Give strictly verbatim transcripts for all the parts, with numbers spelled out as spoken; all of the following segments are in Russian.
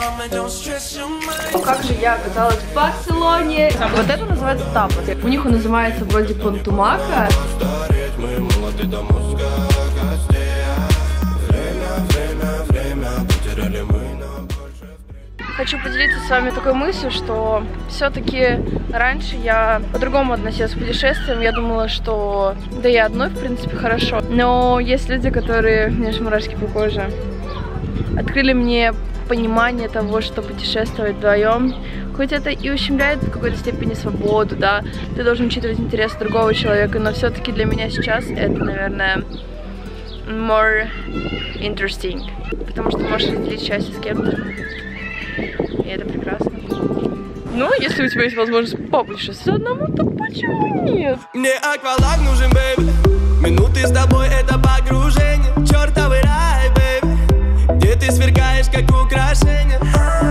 Как же я оказалась в Барселоне? Вот это называется тапос. У них он называется вроде Пантумака. Хочу поделиться с вами такой мыслью, что все-таки раньше я по-другому относилась к путешествиям. Я думала, что да и одной, в принципе, хорошо. Но есть люди, которые, мне аж мурашки по коже, открыли мне понимание того, что путешествовать вдвоем, хоть это и ущемляет в какой-то степени свободу, да, ты должен учитывать интересы другого человека, но все-таки для меня сейчас это, наверное, more interesting, потому что можешь разделить счастье с кем-то, и это прекрасно. Ну, если у тебя есть возможность попутешествовать одному, то почему нет? Мне акваланг нужен, бэйби. Минуты с тобой это погружение. Чёртовый рай, бэйби. Где ты сверкаешь, как украшение.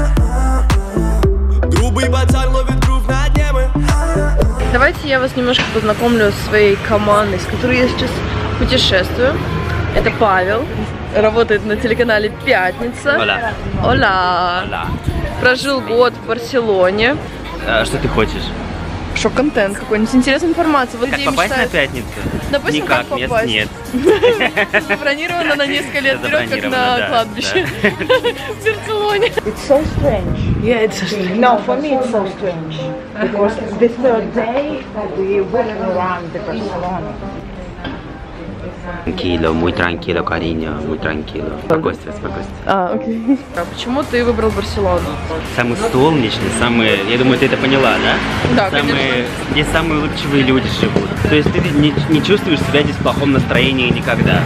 Грубый пацан ловит грув на небе. Давайте я вас немножко познакомлю с своей командой, с которой я сейчас путешествую. Это Павел, работает на телеканале «Пятница». Оля. Оля. Оля. Прожил год в Барселоне. А, что ты хочешь? Что контент какой-нибудь, интересная информация. Вот Как попасть мечтают... на Пятницу? Допустим, никак, как попасть? мест нет. Забронировано на несколько лет вперед, как на да, кладбище в Барселоне. It's so strange. Yeah, it's so strange. No, for me it's so strange. Because the third day we walking around the Barcelona. Tranquilo, muy tranquilo, cariño, muy tranquilo. Спокойствие, спокойствие. А, окей. А почему ты выбрал Барселону? Самый солнечный, самые, я думаю, ты это поняла, да? Да, самые, конечно. Где самые улыбчивые люди живут. То есть ты не, не чувствуешь себя здесь в плохом настроении никогда.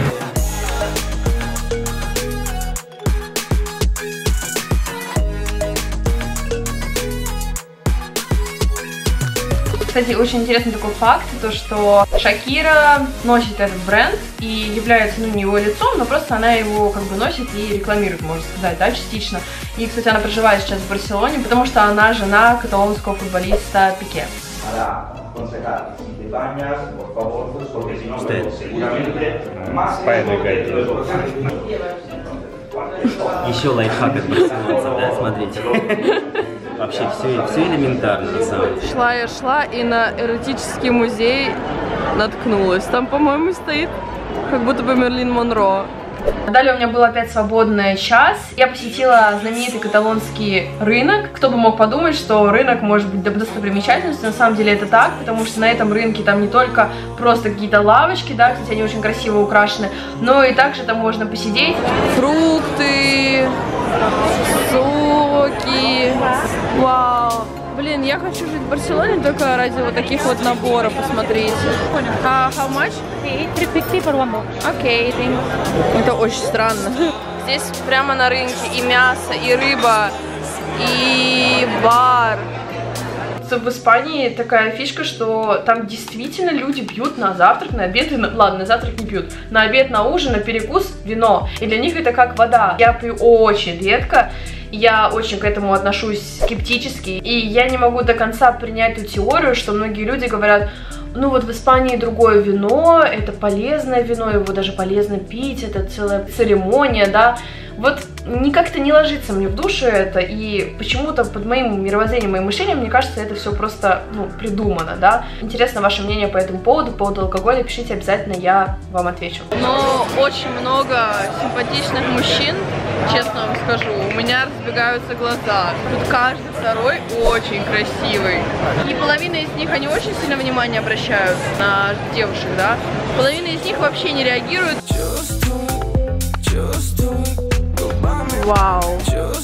Кстати, очень интересный такой факт, то что Шакира носит этот бренд и является, ну, не его лицом, но просто она его как бы носит и рекламирует, можно сказать, да, частично. И, кстати, она проживает сейчас в Барселоне, потому что она жена каталонского футболиста Пике. Что это? Спайный гайд. Еще лайфхак от барселонцев, да, смотрите. Вообще все, все элементарно на самом деле. Шла я шла и на эротический музей наткнулась. Там, по-моему, стоит как будто бы Мерлин Монро. Далее у меня был опять свободный час. Я посетила знаменитый каталонский рынок. Кто бы мог подумать, что рынок может быть достопримечательностью. На самом деле это так, потому что на этом рынке там не только просто какие-то лавочки, да, кстати, они очень красиво украшены, но и также там можно посидеть. Фрукты, соки. Вау. Блин, я хочу жить в Барселоне только ради вот таких вот наборов, посмотрите. А uh, how much? three fifty for one box. Окей, okay, это очень странно. Здесь прямо на рынке и мясо, и рыба, и бар. В Испании такая фишка, что там действительно люди пьют на завтрак, на обед, и на... ладно, на завтрак не пьют, на обед, на ужин, на перекус вино. И для них это как вода. Я пью очень редко. Я очень к этому отношусь скептически, и я не могу до конца принять эту теорию, что многие люди говорят: ну вот в Испании другое вино, это полезное вино, его даже полезно пить, это целая церемония, да. Вот как-то не ложится мне в душу это, и почему-то под моим мировоззрением, моим мышлением, мне кажется, это все просто, ну, придумано, да. Интересно ваше мнение по этому поводу, по поводу алкоголя, пишите обязательно, я вам отвечу. Но очень много симпатичных мужчин, честно вам скажу, у меня разбегаются глаза. Тут каждый второй очень красивый. И половина из них, они очень сильно внимание обращают на девушек, да. Половина из них вообще не реагирует. Вау.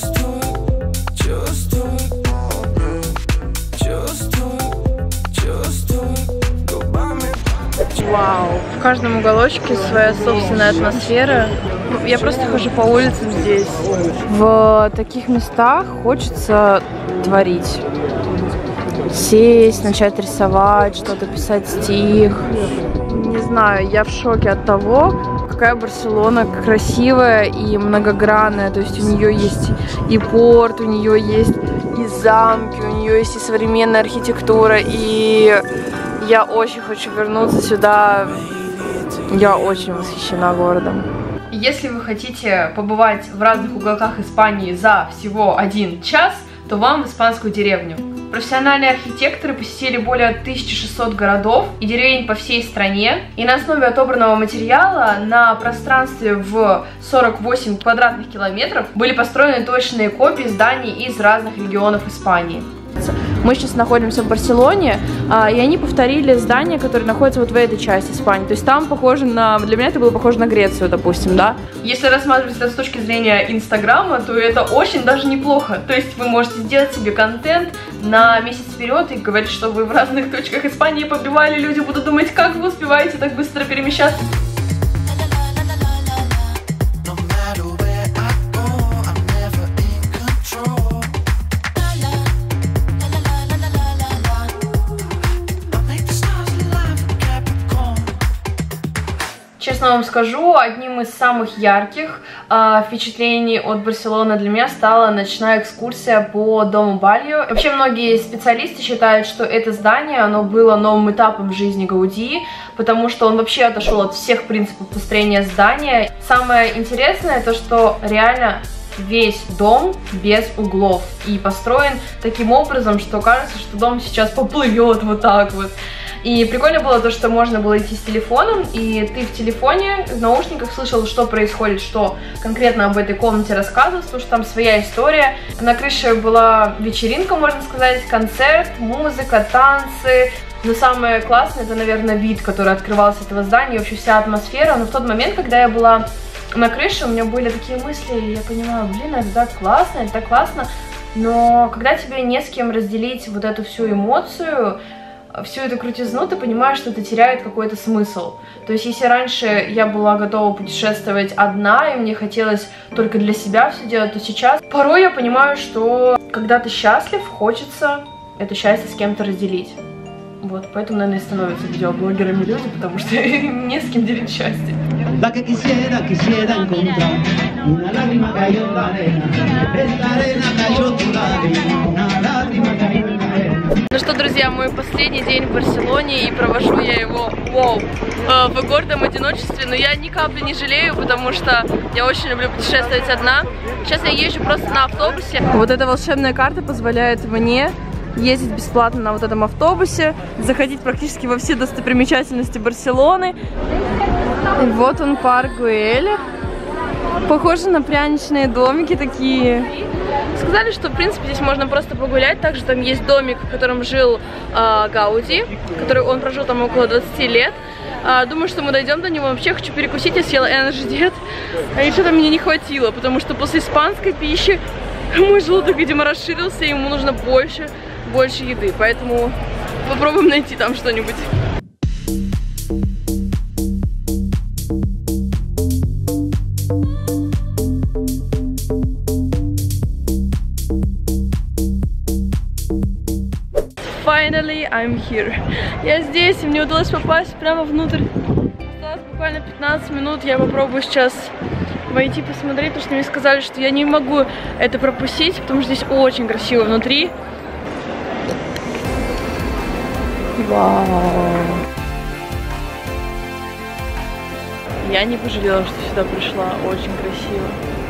Вау. В каждом уголочке своя собственная атмосфера. Я просто хожу по улицам здесь. В таких местах хочется творить. Сесть, начать рисовать, что-то писать стих. Не знаю, я в шоке от того, какая Барселона красивая и многогранная. То есть у нее есть и порт, у нее есть и замки, у нее есть и современная архитектура. И я очень хочу вернуться сюда. Я очень восхищена городом. Если вы хотите побывать в разных уголках Испании за всего один час, то вам в испанскую деревню. Профессиональные архитекторы посетили более тысячи шестисот городов и деревень по всей стране, и на основе отобранного материала на пространстве в сорок восемь квадратных километров были построены точные копии зданий из разных регионов Испании. Мы сейчас находимся в Барселоне, а, и они повторили здания, которые находятся вот в этой части Испании. То есть там похоже на... Для меня это было похоже на Грецию, допустим, да? Если рассматривать это с точки зрения Инстаграма, то это очень даже неплохо. То есть вы можете сделать себе контент на месяц вперед и говорить, что вы в разных точках Испании побывали. Люди будут думать, как вы успеваете так быстро перемещаться. Честно вам скажу, одним из самых ярких э, впечатлений от Барселоны для меня стала ночная экскурсия по дому Бальо. Вообще многие специалисты считают, что это здание, оно было новым этапом в жизни Гауди, потому что он вообще отошел от всех принципов построения здания. Самое интересное то, что реально весь дом без углов и построен таким образом, что кажется, что дом сейчас поплывет вот так вот. И прикольно было то, что можно было идти с телефоном, и ты в телефоне, в наушниках слышал, что происходит, что конкретно об этой комнате рассказывалось, потому что там своя история. На крыше была вечеринка, можно сказать, концерт, музыка, танцы. Но самое классное, это, наверное, вид, который открывался с этого здания, и вообще вся атмосфера. Но в тот момент, когда я была на крыше, у меня были такие мысли, и я понимаю, блин, это так классно, это так классно. Но когда тебе не с кем разделить вот эту всю эмоцию, всю эту крутизну, ты понимаешь, что это теряет какой-то смысл. То есть, если раньше я была готова путешествовать одна, и мне хотелось только для себя все делать, то сейчас порой я понимаю, что когда ты счастлив, хочется это счастье с кем-то разделить. Вот, поэтому, наверное, и становятся видеоблогерами люди, потому что не с кем делить счастье. Ну что, друзья, мой последний день в Барселоне, и провожу я его, вау, в гордом одиночестве, но я ни капли не жалею, потому что я очень люблю путешествовать одна. Сейчас я езжу просто на автобусе. Вот эта волшебная карта позволяет мне ездить бесплатно на вот этом автобусе, заходить практически во все достопримечательности Барселоны. И вот он, парк Güell. Похоже на пряничные домики такие. Сказали, что в принципе здесь можно просто погулять. Также там есть домик, в котором жил э, Гауди, который он прожил там около двадцати лет. э, Думаю, что мы дойдем до него. Вообще хочу перекусить, я съела Energy Diet, а и что-то мне не хватило, потому что после испанской пищи мой желудок, видимо, расширился, и ему нужно больше, больше еды. Поэтому попробуем найти там что-нибудь. Finally, I'm here. Я здесь, и мне удалось попасть прямо внутрь. Осталось буквально пятнадцать минут. Я попробую сейчас войти, посмотреть, потому что мне сказали, что я не могу это пропустить, потому что здесь очень красиво внутри. Вау! Я не пожалела, что сюда пришла. Очень красиво.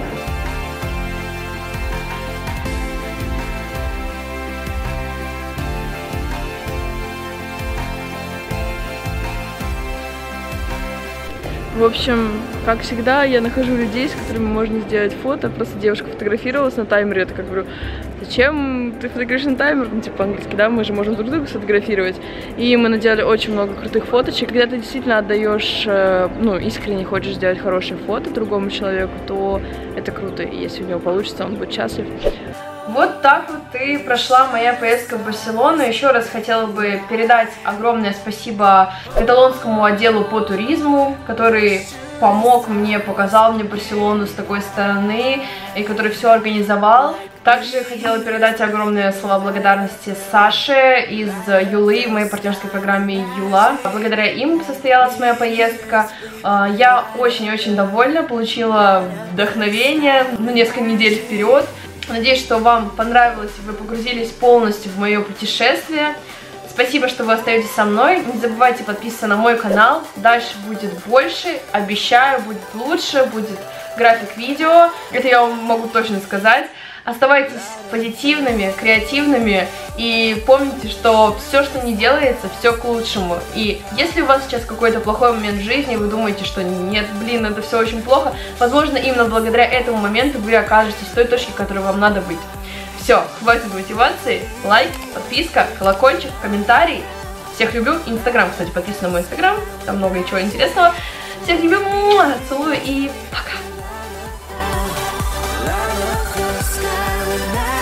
В общем, как всегда, я нахожу людей, с которыми можно сделать фото. Просто девушка фотографировалась на таймере. Я так говорю, зачем ты фотографируешь на таймер? Ну, типа по-английски, да, мы же можем друг друга сфотографировать. И мы наделали очень много крутых фоточек. Когда ты действительно отдаешь, ну, искренне хочешь сделать хорошее фото другому человеку, то это круто. И если у него получится, он будет счастлив. Вот так вот и прошла моя поездка в Барселону. Еще раз хотела бы передать огромное спасибо каталонскому отделу по туризму, который помог мне, показал мне Барселону с такой стороны, и который все организовал. Также хотела передать огромные слова благодарности Саше из Юлы, в моей партнерской программе Юла. Благодаря им состоялась моя поездка. Я очень-очень довольна, получила вдохновение на несколько недель вперед. Надеюсь, что вам понравилось, и вы погрузились полностью в мое путешествие. Спасибо, что вы остаетесь со мной. Не забывайте подписываться на мой канал. Дальше будет больше. Обещаю, будет лучше, будет график видео. Это я вам могу точно сказать. Оставайтесь позитивными, креативными и помните, что все, что не делается, все к лучшему. И если у вас сейчас какой-то плохой момент в жизни, вы думаете, что нет, блин, это все очень плохо, возможно, именно благодаря этому моменту вы окажетесь в той точке, в которой вам надо быть. Все, хватит мотивации, лайк, подписка, колокольчик, комментарий. Всех люблю. Инстаграм, кстати, подписан на мой инстаграм, там много чего интересного. Всех люблю, целую и пока. Sky with